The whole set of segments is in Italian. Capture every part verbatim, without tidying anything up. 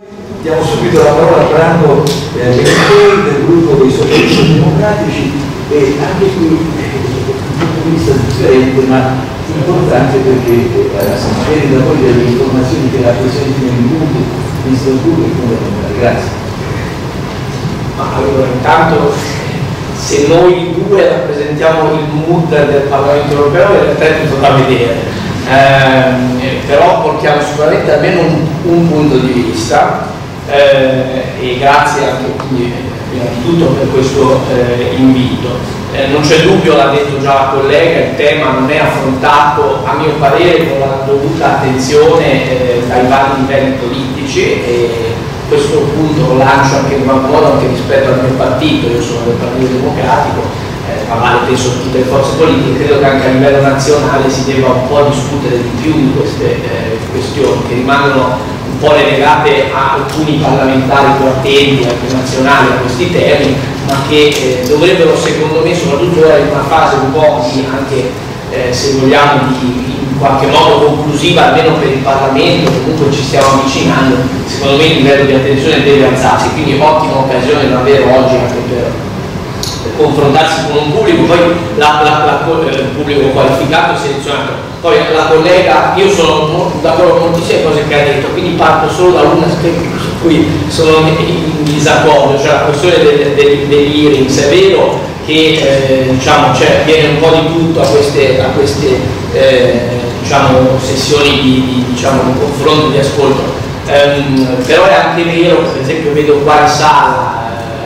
Diamo subito la parola a Brando eh, del gruppo dei Socialisti Democratici, e anche qui eh, dal punto di vista differente ma importante, perché eh, viene da voi delle informazioni che rappresentino il mondo di Strasburgo e fondamentale. Grazie. Ma allora, intanto, se noi due rappresentiamo il mood del Parlamento europeo, in realtà è tutto da vedere, eh, però portiamo sicuramente almeno un, un punto di vista. Eh, e grazie anche quindi prima di tutto per questo eh, invito. Eh, non c'è dubbio, l'ha detto già la collega, il tema non è affrontato a mio parere con la dovuta attenzione eh, dai vari livelli politici, e questo punto lo lancio anche in qualche modo anche rispetto al mio partito. Io sono del Partito Democratico, eh, ma vale penso tutte le forze politiche. Credo che anche a livello nazionale si debba un po' discutere di più di queste eh, questioni che rimangono un po' relegate a alcuni parlamentari più attenti, anche nazionali, a questi temi, ma che eh, dovrebbero, secondo me, soprattutto ora in una fase un po' di, anche eh, se vogliamo, di, in qualche modo conclusiva, almeno per il Parlamento, comunque ci stiamo avvicinando, secondo me il livello di attenzione deve alzarsi, quindi ottima occasione da avere oggi anche per confrontarsi con un pubblico, poi la, la, la, il pubblico qualificato, selezionato. Poi la collega, io sono d'accordo con moltissime cose che ha detto, quindi parto solo da un aspetto su cui sono in disaccordo, cioè la questione del, del, degli hearings. È vero che eh, diciamo, cioè, viene un po' di tutto a queste, a queste eh, diciamo, sessioni di, di, diciamo, di confronto, di ascolto, um, però è anche vero, per esempio vedo qua in sala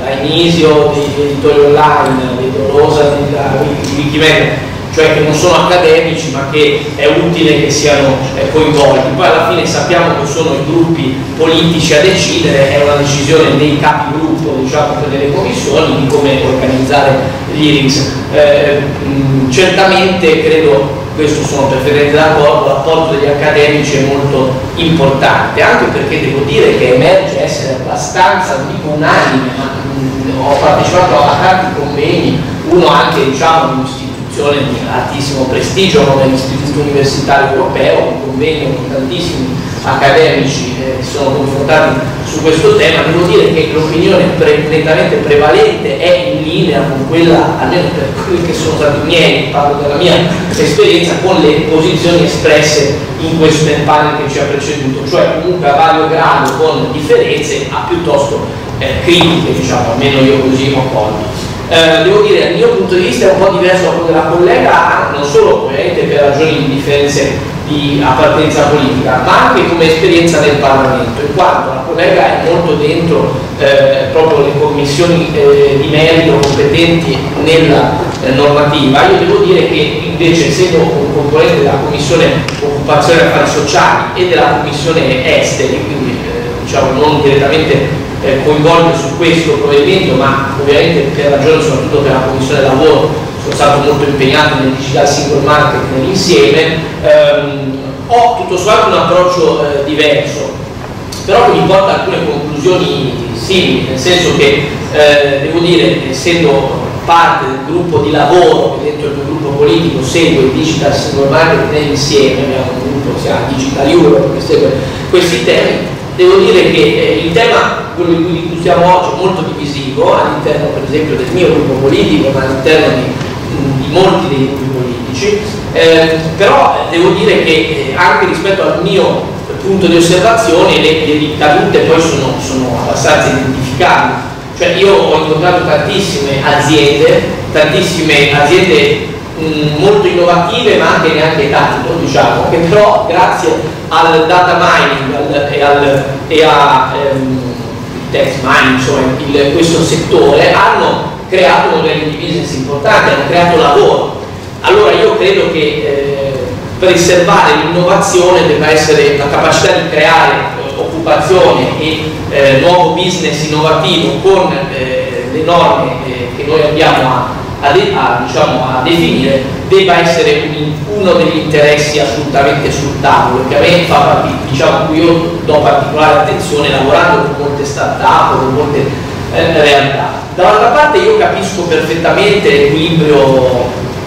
Inisio di Editori Online, vedo Rosa di Wikimedia, cioè che non sono accademici ma che è utile che siano eh, coinvolti. Poi alla fine sappiamo che sono i gruppi politici a decidere, è una decisione dei capigruppo, diciamo, delle commissioni di come organizzare gli hearings. Eh, mh, certamente credo, questo sono perfettamente d'accordo, l'apporto degli accademici è molto importante, anche perché devo dire che emerge essere abbastanza, non dico unanime, ma mh, ho partecipato a tanti convegni, uno anche, diciamo, di un'istituzione di altissimo prestigio come l'Istituto Universitario Europeo, un convegno con tantissimi accademici eh, si sono confrontati su questo tema. Devo dire che l'opinione pre nettamente prevalente è in linea con quella, almeno per quelli che sono stati i miei, parlo della mia esperienza, con le posizioni espresse in questo panel che ci ha preceduto, cioè comunque a vario grado, con differenze, a piuttosto eh, critiche, diciamo, almeno io così ho colto. Eh, devo dire, dal mio punto di vista è un po' diverso da quello della collega, non solo ovviamente per ragioni di differenze di appartenenza politica, ma anche come esperienza nel Parlamento, in quanto la collega è molto dentro eh, proprio le commissioni eh, di merito competenti nella eh, normativa. Io devo dire che invece, essendo un componente della Commissione Occupazione e Affari Sociali e della Commissione Esteri, quindi eh, diciamo non direttamente eh, coinvolto su questo provvedimento, ma ovviamente per ragione soprattutto per la Commissione Lavoro sono stato molto impegnato nel Digital Single Market nell'insieme, ehm, ho tutto sommato un approccio eh, diverso, però che mi porta a alcune conclusioni simili, nel senso che eh, devo dire, essendo parte del gruppo di lavoro che dentro il mio gruppo politico segue il Digital Single Market nell'insieme, abbiamo un gruppo che si chiama Digital Europe che segue questi temi, devo dire che eh, il tema, quello di cui discutiamo oggi, è molto divisivo all'interno per esempio del mio gruppo politico, ma all'interno di di molti dei gruppi politici, eh, però devo dire che eh, anche rispetto al mio punto di osservazione le, le ricadute poi sono, sono abbastanza identificabili. Cioè io ho incontrato tantissime aziende, tantissime aziende mh, molto innovative ma anche neanche tanto, diciamo, che però grazie al data mining al, e, al, e a ehm, text mining, insomma, il, questo settore, hanno creato modelli di business importanti, hanno creato lavoro. Allora io credo che eh, preservare l'innovazione debba essere la capacità di creare eh, occupazione e eh, nuovo business innovativo con eh, le norme eh, che noi abbiamo a, a, de a, diciamo, a definire, debba essere un, uno degli interessi assolutamente sul tavolo, che a me fa, diciamo, cui io do particolare attenzione lavorando con molte start-up, con molte eh, realtà. Dall'altra parte io capisco perfettamente l'equilibrio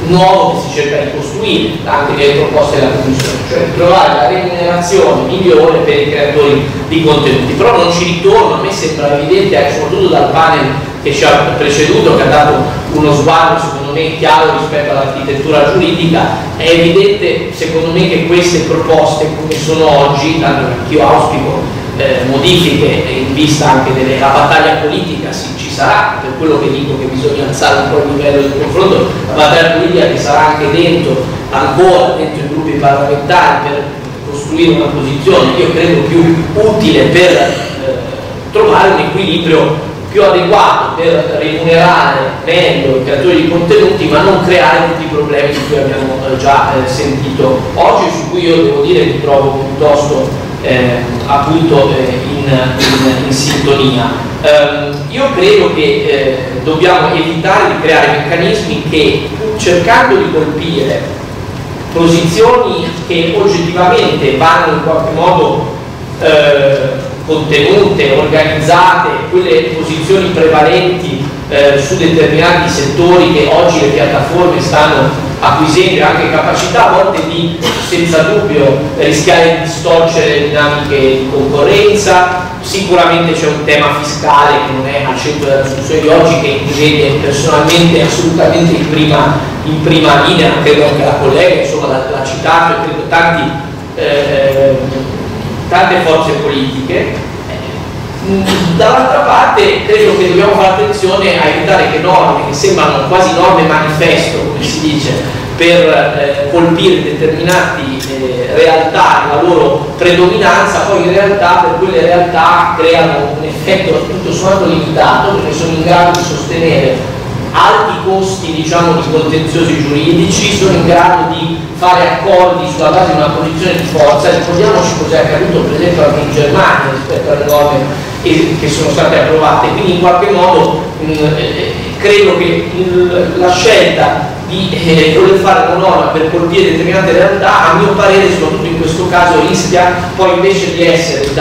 nuovo che si cerca di costruire anche nelle proposte della Commissione, cioè trovare la remunerazione migliore per i creatori di contenuti. Però non ci ritorno, a me sembra evidente, anche soprattutto dal panel che ci ha preceduto, che ha dato uno sguardo secondo me chiaro rispetto all'architettura giuridica, è evidente secondo me che queste proposte come sono oggi, tanto che anch'io auspico eh, modifiche in vista anche della battaglia politica, sì, ci sarà, per quello che dico che bisogna alzare un po' il livello di confronto, la battaglia politica che sarà anche dentro, ancora dentro i gruppi parlamentari per costruire una posizione, io credo più utile per eh, trovare un equilibrio più adeguato per remunerare meglio i creatori di contenuti, ma non creare tutti i problemi di cui abbiamo già eh, sentito oggi, su cui io devo dire che mi trovo piuttosto eh, appunto eh, in, in, in sintonia. Eh, io credo che eh, dobbiamo evitare di creare meccanismi che, cercando di colpire posizioni che oggettivamente vanno in qualche modo eh, contenute, organizzate, quelle posizioni prevalenti eh, su determinati settori che oggi le piattaforme stanno acquisendo anche capacità a volte di, senza dubbio, rischiare di distorcere le dinamiche di concorrenza. Sicuramente c'è un tema fiscale che non è al centro della discussione di oggi, che mi vede personalmente assolutamente in prima, in prima linea, credo anche la collega insomma l'ha citato, e credo tanti eh, tante forze politiche. Dall'altra parte credo che dobbiamo fare attenzione a evitare che norme che sembrano quasi norme manifesto, come si dice, per eh, colpire determinate eh, realtà e la loro predominanza, poi in realtà per quelle realtà creano un effetto tutto sommato limitato, perché sono in grado di sostenere alti costi, diciamo, di contenziosi giuridici, sono in grado di fare accordi sulla base di una posizione di forza. Ricordiamoci cos'è accaduto per esempio anche in Germania rispetto alle norme che sono state approvate, quindi in qualche modo mh, eh, credo che il, la scelta di eh, voler fare una norma per colpire determinate realtà, a mio parere soprattutto in questo caso, rischia poi invece di essere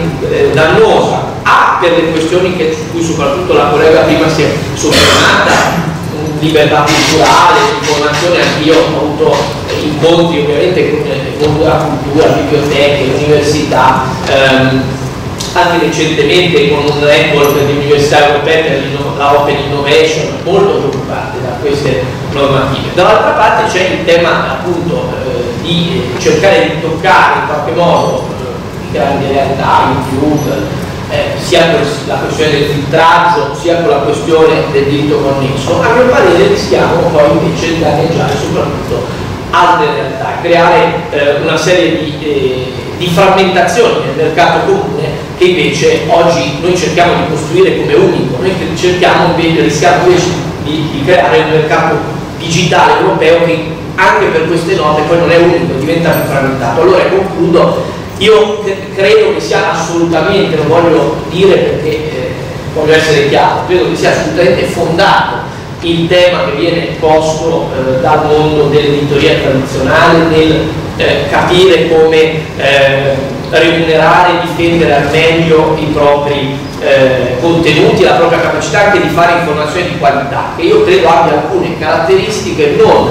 dannosa a per le questioni che, su cui soprattutto la collega prima si è soffermata, libertà culturale, informazione. Anch'io ho avuto incontri ovviamente con il mondo della cultura, biblioteche, università, ehm, anche recentemente con un report delle università europee per la Open Innovation, molto preoccupante da queste normative. Dall'altra parte c'è il tema appunto eh, di cercare di toccare in qualche modo eh, di grandi realtà, YouTube, eh, sia con la questione del filtraggio sia con la questione del diritto connesso. A mio parere rischiamo poi invece di danneggiare soprattutto altre realtà, creare eh, una serie di, eh, di frammentazioni nel mercato comune che invece oggi noi cerchiamo di costruire come unico. Noi cerchiamo invece, rischiamo invece di, di creare un mercato digitale europeo che anche per queste norme poi non è unico, diventa più frammentato. Allora concludo, io credo che sia assolutamente, lo voglio dire perché eh, voglio essere chiaro, credo che sia assolutamente fondato il tema che viene posto eh, dal mondo dell'editoria tradizionale nel eh, capire come eh, remunerare e difendere al meglio i propri eh, contenuti, la propria capacità anche di fare informazioni di qualità, che io credo abbia alcune caratteristiche non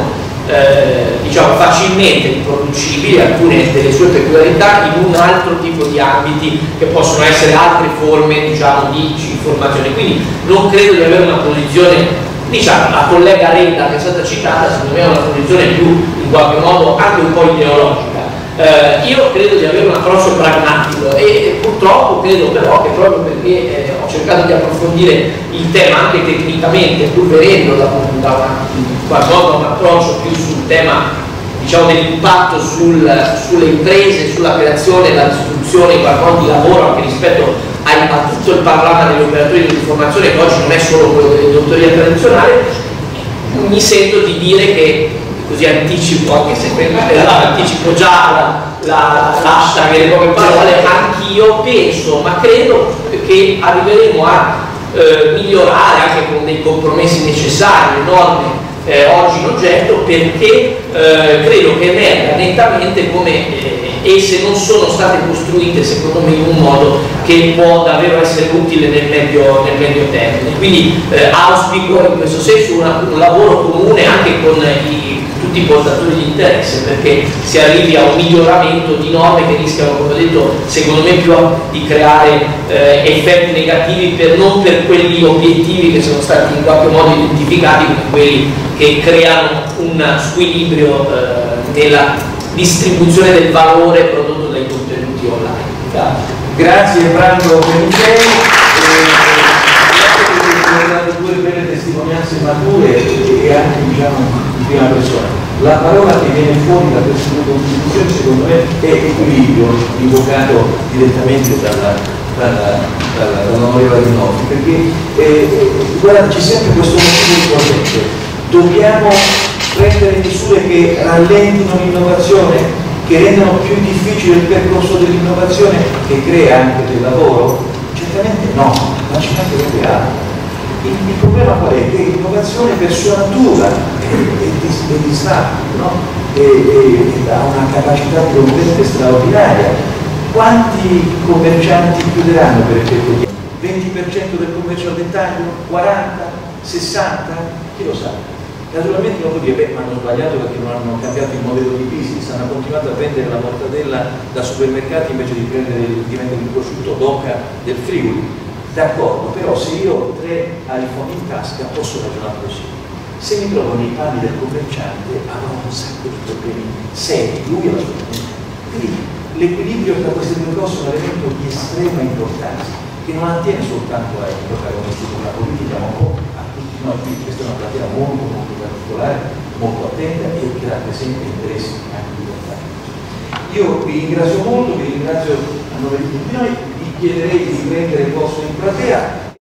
eh, diciamo facilmente riproducibili, alcune delle sue peculiarità in un altro tipo di ambiti che possono essere altre forme, diciamo, di informazione. Quindi non credo di avere una posizione, diciamo, la collega Renda che è stata citata, secondo me è una posizione più in qualche modo anche un po' ideologica. Eh, io credo di avere un approccio pragmatico e purtroppo credo però che proprio perché eh, ho cercato di approfondire il tema anche tecnicamente, pur venendo da, da una, un approccio più sul tema, diciamo, dell'impatto sul, sulle imprese, sulla creazione e la distribuzione in qualche modo di lavoro anche rispetto a, a tutto il panorama degli operatori di informazione, che oggi non è solo quello dell'editoria tradizionale, mi sento di dire che, così anticipo, anche se anticipo già l'hashtag delle poche parole, anch'io penso, ma credo che arriveremo a eh, migliorare anche con dei compromessi necessari le norme eh, oggi in oggetto, perché eh, credo che emerga nettamente come eh, esse non sono state costruite secondo me in un modo che può davvero essere utile nel medio, nel medio termine. Quindi eh, auspico in questo senso una, un lavoro comune anche con i tutti i portatori di interesse, perché si arrivi a un miglioramento di norme che rischiano, come ho detto, secondo me più a, di creare eh, effetti negativi per, non per quelli obiettivi che sono stati in qualche modo identificati come quelli che creano un squilibrio eh, nella distribuzione del valore prodotto dai contenuti online. Grazie. Grazie Franco Pernicei, eh, dato due belle testimonianze mature e anche diciamo in prima persona. La parola che viene fuori da queste due contribuzioni secondo me è equilibrio, invocato direttamente dalla, dalla, dalla, dall'onorevole Rinaldi, perché eh, guarda, c'è sempre questo motivo importante: dobbiamo prendere misure che rallentino l'innovazione, che rendono più difficile il percorso dell'innovazione, che crea anche del lavoro? Certamente no, ma ci mancherebbe altro. Il, il problema qual è? Che l'innovazione per sua natura è, è, è disruptiva, no? E, e, e ha una capacità di rompere straordinaria. Quanti commercianti chiuderanno per effetto di venti per cento del commercio al dettaglio? quaranta? sessanta? Chi lo sa? Naturalmente non può dire, beh, ma hanno sbagliato perché non hanno cambiato il modello di business, hanno continuato a vendere la mortadella da supermercati invece di, prendere, di vendere il prosciutto d'oca del Friuli. D'accordo, però se io ho tre iPhone in tasca posso ragionare così. Se mi trovo nei panni del commerciante avrò un sacco di problemi seri, lui e la sua famiglia. Quindi l'equilibrio tra queste due cose è un elemento di estrema importanza, che non attiene soltanto ai protagonisti della politica, ma un po' a tutti noi. Quindi questa è una platea molto molto particolare, molto attenta e che rappresenta interessi anche importanti. Io vi ringrazio molto, vi ringrazio a nome di tutti noi, vi chiederei di riprendere il posto in platea.